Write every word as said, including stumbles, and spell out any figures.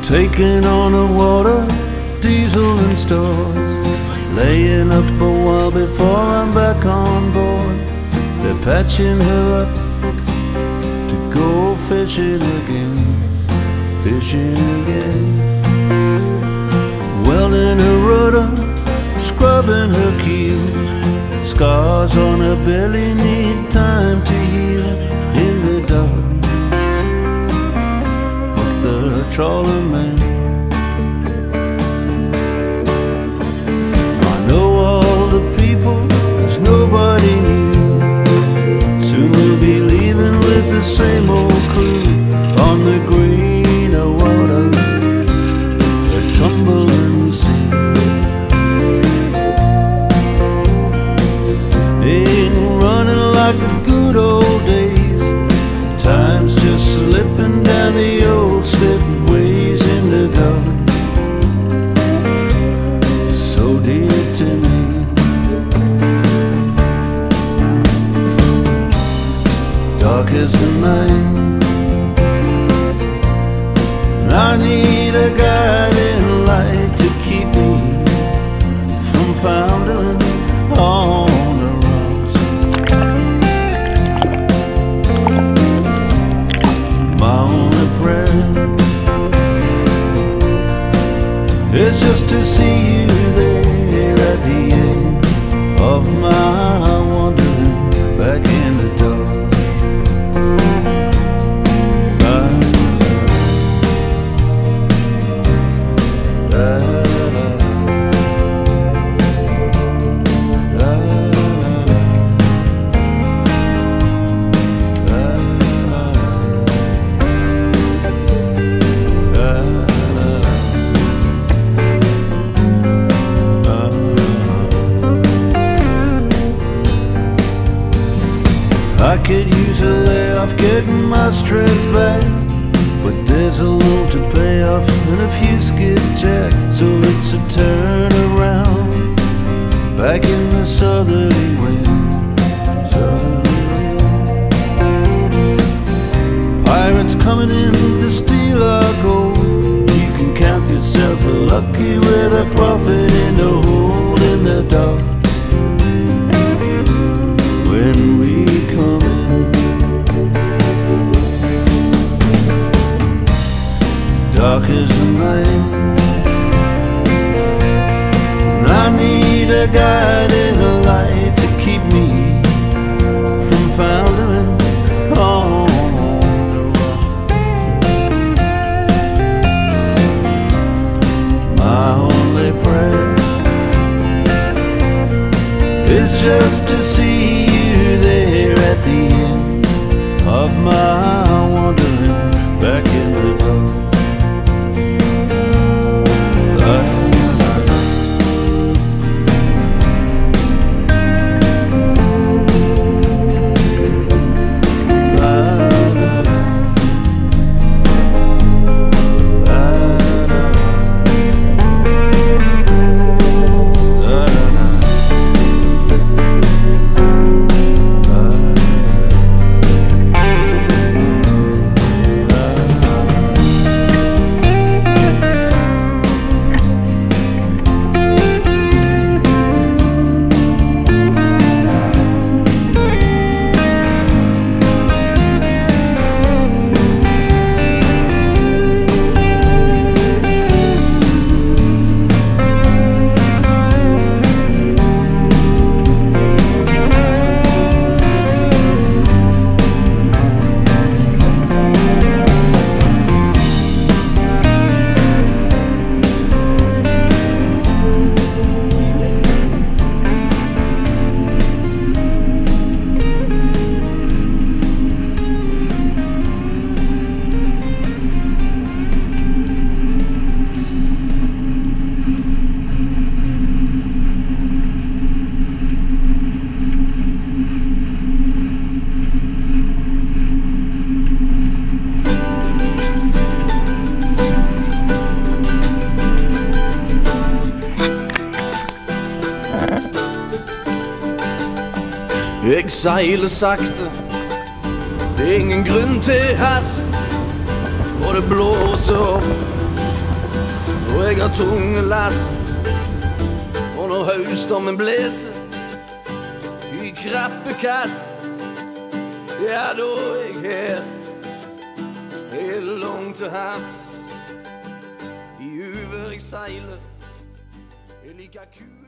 Taking on the water, diesel and stores, laying up a while before I'm back on board. They're patching her up to go fishing again, fishing again. Welding her rudder, scrubbing her keel. Scars on her belly need time to heal. In the dark with the trawler man, I know all the people, there's nobody new. Soon we'll be leaving with the same old crew on the greener water, a tumbling sea. Ain't running like the good old days. Time's just slipping down the old slipways in the dark, so dear to me. Dark as the night, and I need a guiding light to keep me from foundering on the rocks. My only prayer is just to see you there at the end of my wandering back in the dark. I could use a layoff, getting my strength back, but there's a loan to pay off and a few skipjack. So it's a turn around back in the southerly wind, southerly wind. Pirates coming in to steal our gold. You can count yourself lucky with a profit in the hole in the dark. When we come in, dark as the night, and I need a guiding light to keep me from foundering on the rock. My only prayer is just to see there at the end of my wandering back in the dark. Jeg seiler sakte, det er ingen grunn til hast, og det blåser opp jeg har tunge last. Og når høystormen blæser i krabbekast, ja, da er jeg her, helt langt til havs. I uvær jeg seiler, jeg liker kul.